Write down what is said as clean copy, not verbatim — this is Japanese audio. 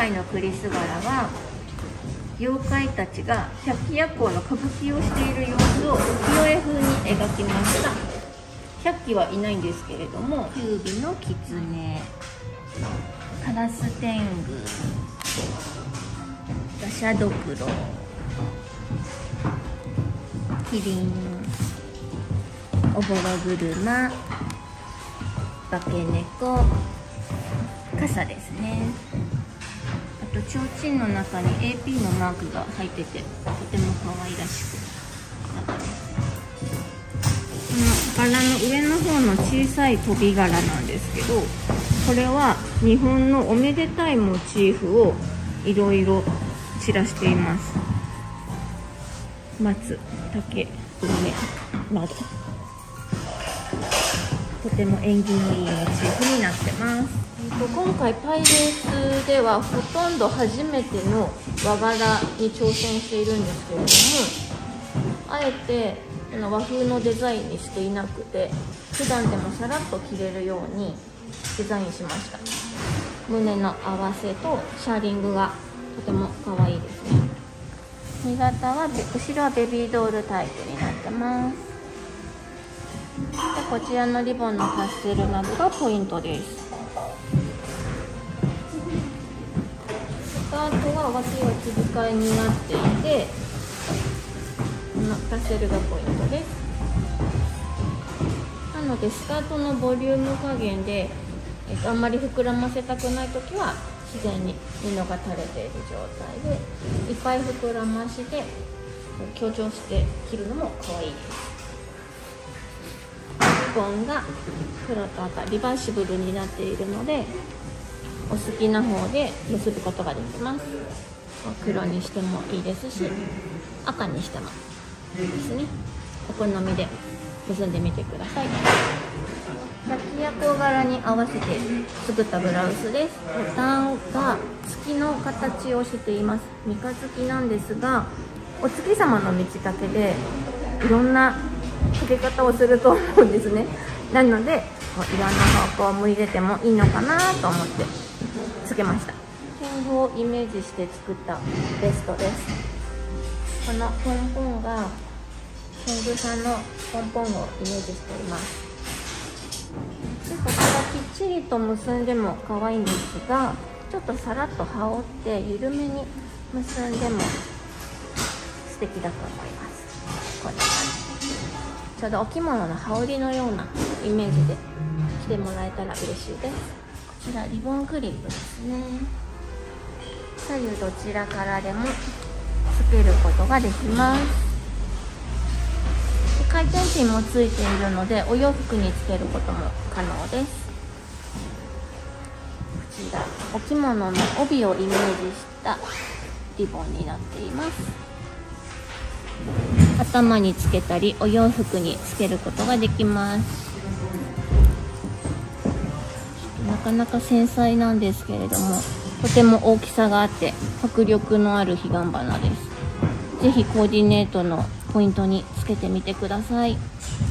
回のクリス柄は妖怪たちが百鬼夜行の歌舞伎をしている様子を浮世絵風に描きました。百鬼はいないんですけれども、九尾の狐、カラス天狗、ガシャドクロ、キリン、おぼろ車、化け猫、傘ですね。あと提灯の中に AP のマークが入ってて、とても可愛らしくなってます。この柄の上の方の小さい飛び柄なんですけど、これは日本のおめでたいモチーフをいろいろ散らしています。松、竹、梅など、とても縁起のいいモチーフになってます。今回パイレースではほとんど初めての和柄に挑戦しているんですけれども、あえて和風のデザインにしていなくて、普段でもさらっと着れるようにデザインしました。胸の合わせとシャーリングがとても可愛いですね。身型は後ろはベビードールタイプになってます。でこちらのリボンのパステルなどがポイントです。スカートは脇が切り替えになっていて、このパステルがポイントです。なのでスカートのボリューム加減で、あんまり膨らませたくないときは自然に布が垂れている状態で、いっぱい膨らまして強調して着るのも可愛いです。リボンが黒と赤リバーシブルになっているので、お好きな方で結ぶことができます。黒にしてもいいですし、赤にしてもいいですね。お好みで結んでみてください。百鬼夜行柄に合わせて作ったブラウスです。ボタンが月の形をしています。三日月なんですが、お月様の満ち欠けでいろんなかけ方をすると思うんですね。なのでいろんな方向を向いててもいいのかなと思ってつけました。天狗をイメージして作ったベストです。このポンポンが天狗さんのポンポンをイメージしています。でこちらきっちりと結んでも可愛いんですが、ちょっとさらっと羽織って緩めに結んでも素敵だと思います。こんな感じ、ちょうどお着物の羽織のようなイメージで着てもらえたら嬉しいです。こちらリボンクリップですね。左右どちらからでもつけることができます。回転ピンもついているので、お洋服につけることも可能です。こちらお着物の帯をイメージしたリボンになっています。頭につけたりお洋服につけることができます。なかなか繊細なんですけれども、とても大きさがあって迫力のある彼岸花です。ぜひコーディネートのポイントにつけてみてください。